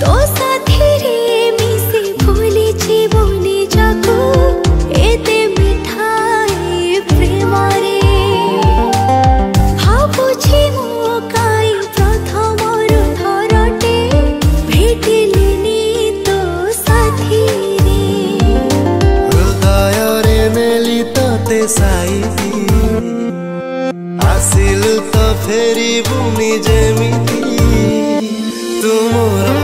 तो साथी रे मिसे भूली जीवनी जाको एते मिठाई प्रेम रे भाबुछि मो काई प्रथम थरटे भेटिलिनी तो साथी रे हृदय रे मेली तते साईथी आसिलु तो फेरी बुनी जेमिति तुमरा।